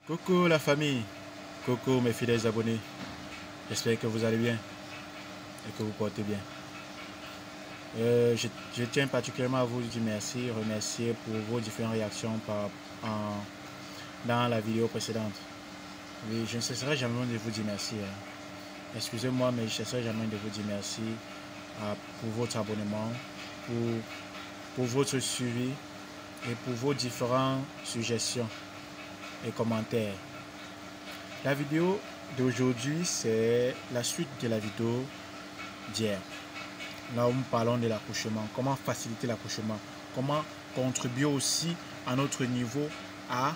Coucou la famille, coucou mes fidèles abonnés, j'espère que vous allez bien et que vous portez bien. Je tiens particulièrement à vous dire merci, remercier pour vos différentes réactions dans la vidéo précédente. Oui, je ne cesserai jamais de vous dire merci. Excusez-moi, mais je ne cesserai jamais de vous dire merci pour votre abonnement, pour votre suivi et pour vos différentes suggestions et commentaires. La vidéo d'aujourd'hui, c'est la suite de la vidéo d'hier. Là où nous parlons de l'accouchement, comment faciliter l'accouchement, comment contribuer aussi à notre niveau à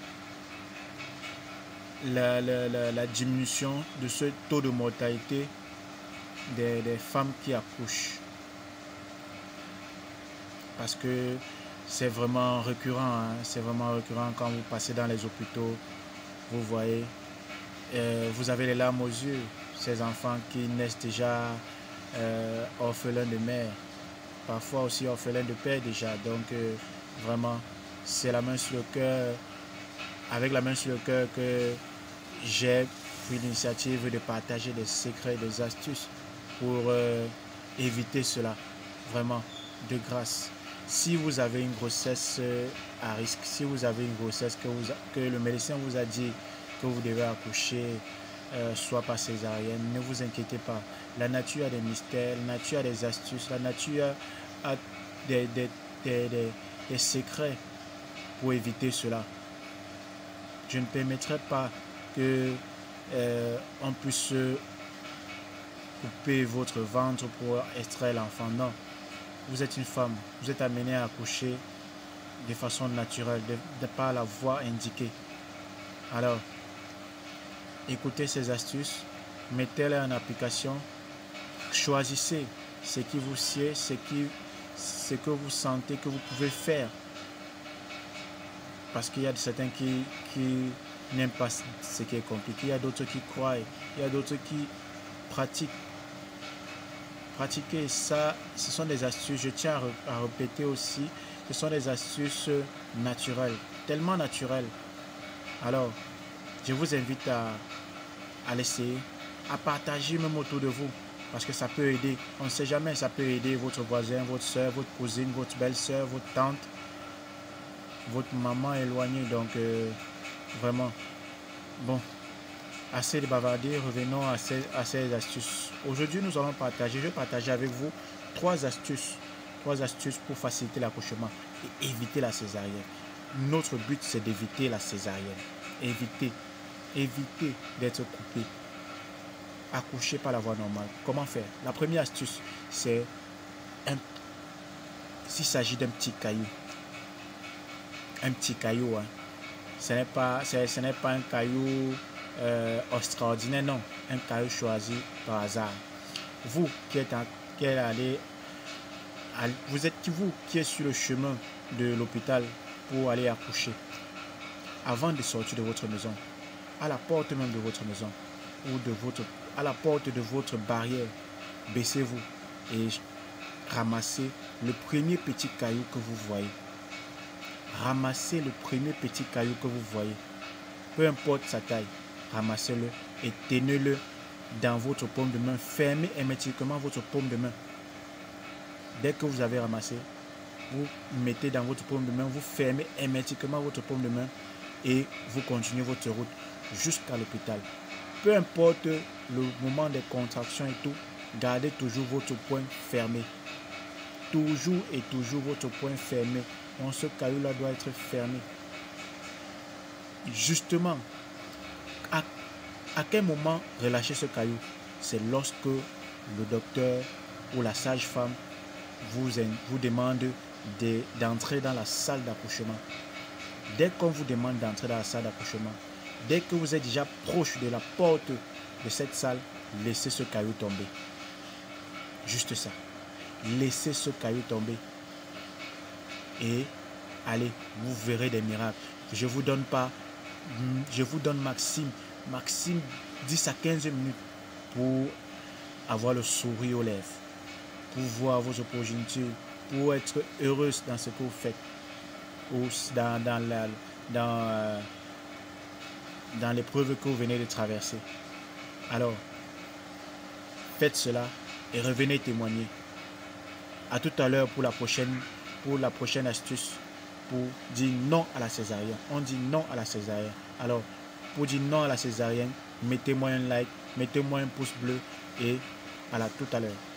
la diminution de ce taux de mortalité des femmes qui accouchent. Parce que c'est vraiment récurrent, c'est vraiment récurrent quand vous passez dans les hôpitaux, vous voyez, vous avez les larmes aux yeux, ces enfants qui naissent déjà orphelins de mère, parfois aussi orphelins de père déjà. Donc vraiment, c'est la main sur le cœur, avec la main sur le cœur que j'ai pris l'initiative de partager des secrets, des astuces pour éviter cela. Vraiment, de grâce. Si vous avez une grossesse à risque, si vous avez une grossesse que le médecin vous a dit que vous devez accoucher, soit par césarienne, ne vous inquiétez pas. La nature a des mystères, la nature a des astuces, la nature a des secrets pour éviter cela. Je ne permettrai pas que on puisse couper votre ventre pour extraire l'enfant. Non. Vous êtes une femme, vous êtes amenée à accoucher de façon naturelle, de par la voie indiquée. Alors, écoutez ces astuces, mettez-les en application, choisissez ce qui vous sied, ce que vous sentez que vous pouvez faire. Parce qu'il y a certains qui n'aiment pas ce qui est compliqué, il y a d'autres qui croient, il y a d'autres qui pratiquent. Pratiquer ça, ce sont des astuces, je tiens à répéter aussi, ce sont des astuces naturelles, tellement naturelles. Alors, je vous invite à l'essayer, à partager même autour de vous, parce que ça peut aider, on ne sait jamais, ça peut aider votre voisin, votre soeur, votre cousine, votre belle-soeur, votre tante, votre maman éloignée. Donc, vraiment, bon. Assez de bavarder, revenons à ces astuces. Aujourd'hui, nous allons partager, je vais partager avec vous trois astuces pour faciliter l'accouchement et éviter la césarienne. Notre but, c'est d'éviter la césarienne. Éviter d'être coupé. Accoucher par la voie normale. Comment faire? La première astuce, c'est s'il s'agit d'un petit caillou. Un petit caillou, hein. Ce n'est pas un caillou extraordinaire, non, un caillou choisi par hasard. Vous qui êtes qui êtes sur le chemin de l'hôpital pour aller accoucher, avant de sortir de votre maison, à la porte même de votre maison ou à la porte de votre barrière, baissez-vous et ramassez le premier petit caillou que vous voyez. Ramassez le premier petit caillou que vous voyez, peu importe sa taille. Ramassez-le et tenez-le dans votre paume de main. Fermez hermétiquement votre paume de main. Dès que vous avez ramassé, vous mettez dans votre paume de main, vous fermez hermétiquement votre paume de main et vous continuez votre route jusqu'à l'hôpital. Peu importe le moment des contractions et tout, gardez toujours votre poing fermé. Toujours et toujours votre poing fermé. Donc ce caillou-là doit être fermé. Justement, à quel moment relâcher ce caillou? C'est lorsque le docteur ou la sage-femme vous demande d'entrer dans la salle d'accouchement. Dès qu'on vous demande d'entrer dans la salle d'accouchement, dès que vous êtes déjà proche de la porte de cette salle, laissez ce caillou tomber. Juste ça. Laissez ce caillou tomber. Et allez, vous verrez des miracles. Je vous donne maximum 10 à 15 minutes pour avoir le sourire aux lèvres, pour voir vos progénitures, pour être heureuse dans ce que vous faites, ou dans l'épreuve que vous venez de traverser. Alors, faites cela et revenez témoigner. À tout à l'heure pour la prochaine astuce pour dire non à la césarienne. On dit non à la césarienne. Alors, pour dire non à la césarienne, mettez-moi un like, mettez-moi un pouce bleu et à tout à l'heure.